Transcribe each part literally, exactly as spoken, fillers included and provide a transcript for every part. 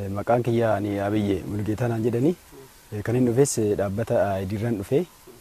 Maqaan kiyyaa ni Abiyye Mulgeetaa naan jedhani. Kan inni dhufes dhaabbata Idiirraan dhufee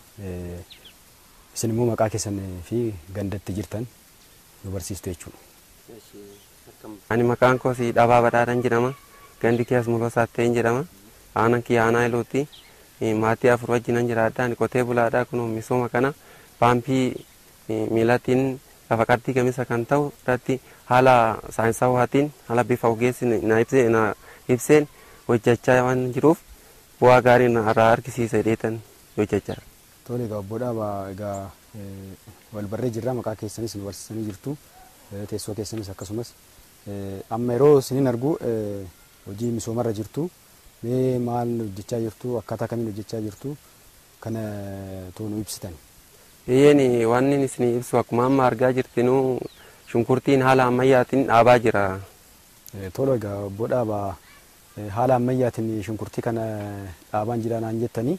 isin immoo maqaa keessan fi gandatti jirtan nu barsiistu jechuudha. Ani maqaan koo si Dhabaa Badhaadhaan jedhama. Gandi kiyyaas Muloo Saatteen jedhama. Aanaan kiyyaa Aanaa Ilootti. Maatii afur wajjinan jiraadha. Ani qotee bulaadha. Kun misooma kana paampii miilaatiin lafa qarxii gamisa kan ta'u irratti haala saayinsawaatiin haala bifa ogeessin na ibseen hojjechaa waan jiruuf bu'aa gaarii irraa argisiisa jedheetan hojjechaa. Tole egaa obbo Dhabaa egaa wal barree jirra maqaa keessanis nu barsiisanii jirtu teessoo keessanis akkasumas amma yeroo isinin argu hojii misoomarra jirtu mee maal hojjechaa jirtu akkaataa kamiin hojjechaa jirtu kana toonu ibsitan. Eeyyeen waan inni isin ibsu akkuma amma argaa jirtinu shunkurtiin haala ammayyaatiin dhaabaa jira. Tole egaa obbo Dhabaa haala ammayyaatiin shunkurtii kana dhaabaan jira naan jettanii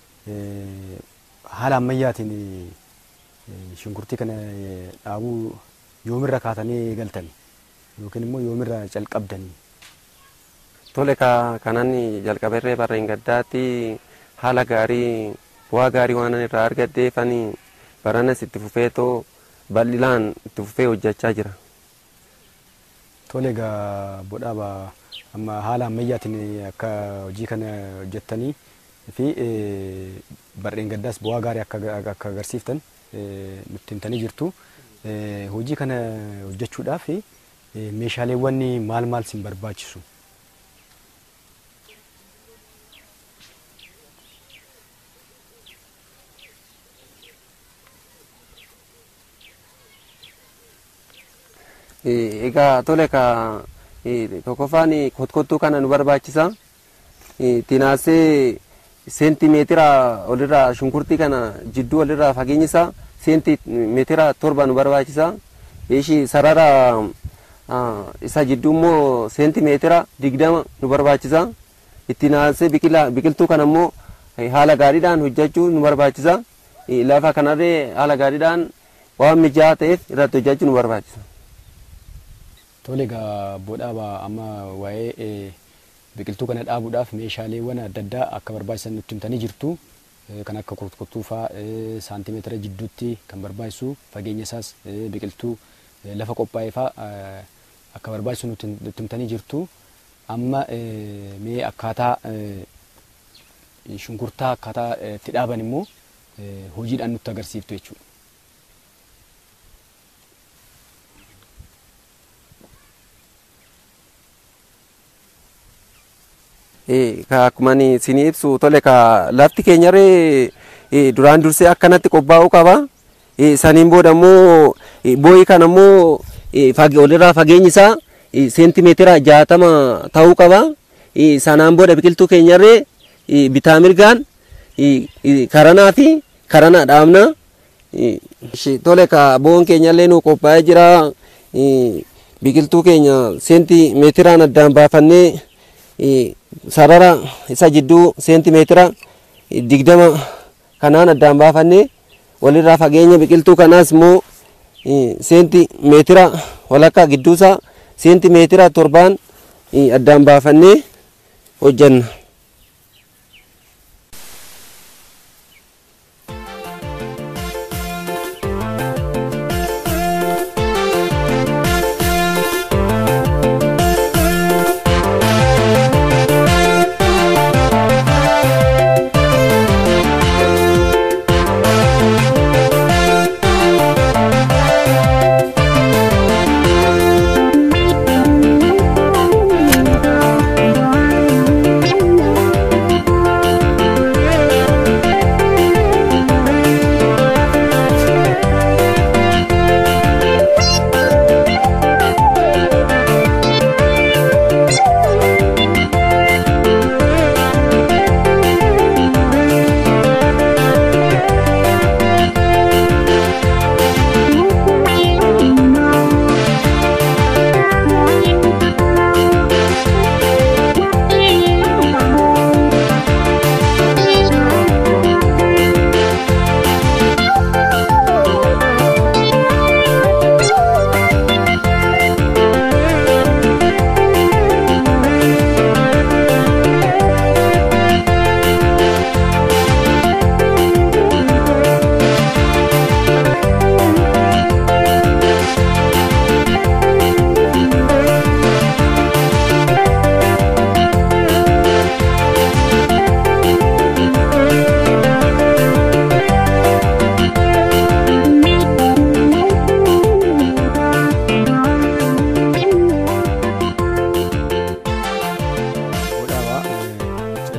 haala ammayyaatiin shunkurtii kana dhaabuu yoomirra kaatanii galtan yookiin immoo yoomirra calqabdanii? Tole kanan jalqaberree barreen gaddaatti haala gaarii bu'aa gaarii waan irraa argadheefani baranas itti fufeetoo bal'ilaan itti fufee hojjechaa jira. Tole egaa obbo Dhabaa amma haala ammayyaatiin akka hojii kana hojjettanii fi barreen gaddaas bu'aa gaarii akka agarsiiftan nutti himtanii jirtu. Hojii kana hojjechuudhaaf meeshaaleewwan maal maal sin barbaachisu? Egaa tole ka tokkoffaan kotkottuu kana nu barbaachisa. Tinaasee seentimeetira olirraa shunkurtii kana jidduu olirraa fageenyi isaa seentimeetira torba nu barbaachisa. Ishi sarara isa jidduu immoo seentimeetira digdama nu barbaachisa. Tinaasee biqiltuu kana immoo haala gaariidhaan hojjechuu nu barbaachisa. Lafa kanarree haala gaariidhaan waan mijaa'aa ta'eef irratti hojjechuu nu barbaachisa. Tole egaa obbo Dhabaa amma waa'ee biqiltuu kana dhaabuudhaaf meeshaaleewwan adda addaa akka barbaachisan nutti himtanii jirtu. Kan akka kotkottuu fa'aa saantimeetira jidduutti kan barbaachisu fageenya isaas biqiltuu lafa qophaa'ee fa'aa akka barbaachisu nutti himtanii jirtu. Amma mee akkaataa shunkurtaa akkaataa itti dhaaban immoo hojiidhaan nutti agarsiiftu jechuudha. Akkuma isin ibsu tole ka lafti keenyarree duraan dursee akkanatti qophaa'uu qaba. Saniin booda immoo boo'ii kana immoo olirraa fageenyi isaa seentimeetira jaatama ta'uu qaba. Sanaan booda biqiltuu keenyarree bitaa mirgaan karanaa fi karanaa dhaabna. Tole ka bo'oon keenyallee nu qophaa'ee jira. Biqiltuu keenya seentimeetiraan addaan baafannee sarara isa jidduu seentimeetira digdama kanaan addaan baafannee walirraa fageenya biqiltuu kanaas immoo seentimeetira walakkaa gidduusaa seentimeetira torbaan addaan baafannee hojjenna.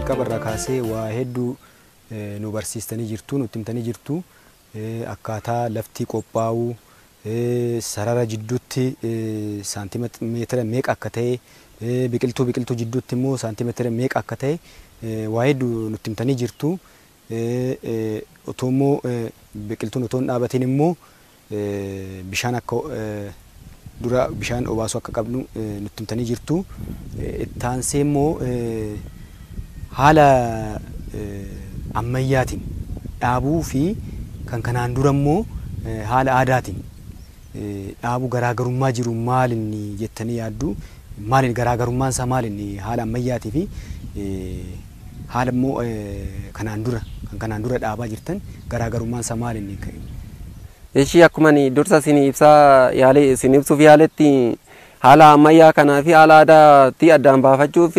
jalqabarraa kaasee waa hedduu nu barsiistanii jirtu, nutti himtanii jirtu. Akkaataa lafti qophaa'u, sarara jidduutti saantimeetira meeqa akka ta'e, biqiltuu biqiltuu jidduutti immoo saantimeetira meeqa akka ta'e waa hedduu nutti himtanii jirtu. Otoo immoo biqiltuun otoo hin dhaabatiin immoo bishaan akka dura bishaan obaasuu akka qabnu nutti himtanii jirtu. Itti aansee immoo haala ammayyaatiin dhaabuu fi kan kanaan dura immoo haala aadaatiin dhaabuu garaagarummaa jiru maal inni jettanii yaaddu? Maal garaagarummaan isaa maal inni haala ammayyaatii fi haala immoo kanaan dura kan kanaan dura dhaabaa jirtan garaagarummaan isaa maal inni? Ishii akkuma dursa isin ibsaa yaale isin ibsuuf yaaletti haala ammayyaa kanaa fi haala aadaatti addaan baafachuuf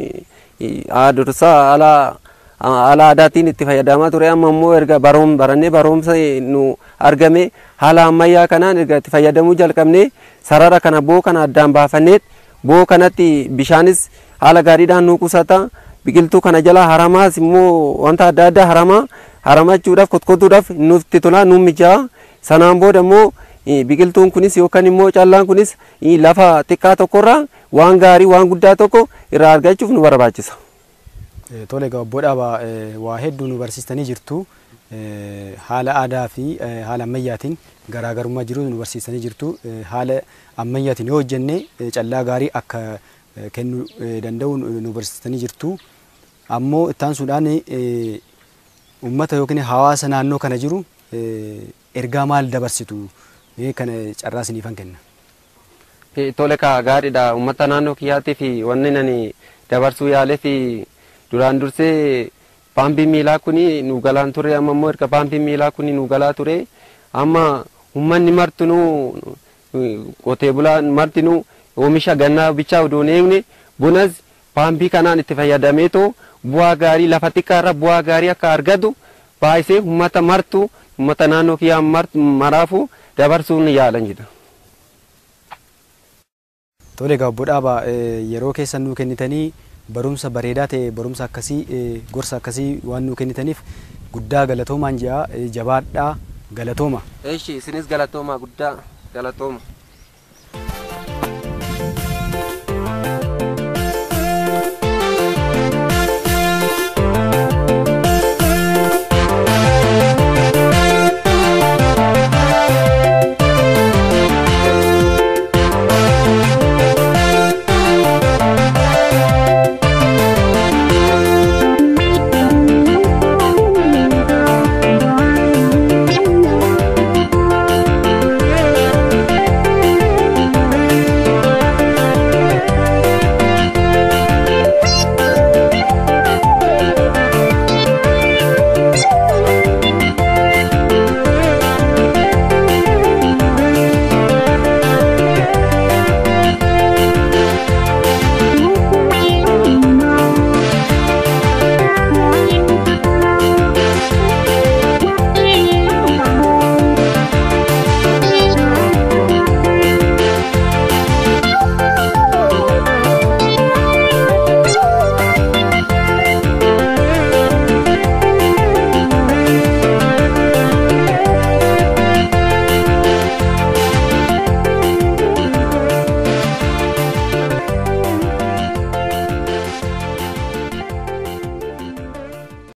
dursa haala haala aadaatiin itti fayyadamaa ture. Amma immoo erga baroom barannee baroomsa nu argame haala ammayyaa kanaan erga itti fayyadamuu jalqabne sarara kana boo kana addaan baafanneet boo kanatti bishaanis haala gaariidhaan nu qusata. Biqiltuu kana jala haramaas immoo wanta adda addaa haramaa haramachuudhaaf kotkotuudhaaf nutti tola nu mijaa. Sanaan booda immoo biqiltuun kunis yookaan immoo callaan kunis lafa xiqqaa tokkorraa waan gaarii waan guddaa tokko irraa argachuuf nu barbaachisa. Tole egaa obbo Dhaabaa waa hedduu nu barsiistanii jirtu. Haala aadaa fi haala ammayyaatiin garaagarummaa jiru nu barsiistanii jirtu. Haala ammayyaatiin yoo hojjenne callaa gaarii akka kennuu danda'u nu barsiistanii jirtu. Ammoo itti aansuudhaan uummata yookiin hawaasa naannoo kana jiru ergaa maal dabarsitu? Kana carraa isiniifan kenna. Tole kaa gaariidha. Uummata naannoo kiyyaatii fi wanni ani dabarsuu yaalee fi duraan dursee paampiin miilaa kuni nu galaan ture. Amma immoo erga paampiin miilaa kuni nu galaa ture. Amma uummanni martinuu qotee bulaan martinuu oomisha gannaa bichaa odoo hin eegne bunas paampii kanaan itti fayyadameetoo bu'aa gaarii lafa xiqqaarra bu'aa gaarii akka argatu baay'isee uummata martu uummata naannoo kiyyaa maraafu dabarsuun yaalan jedha. Tole egaa obbo Dhaabaa yeroo keessan nuu kennitanii barumsa bareedaa ta'e barumsa akkasii gorsa akkasii waan nuu kennitaniif guddaa galatoomaan jedha. Jabaadhaa galatooma. Eeshi isinis galatooma guddaa galatooma.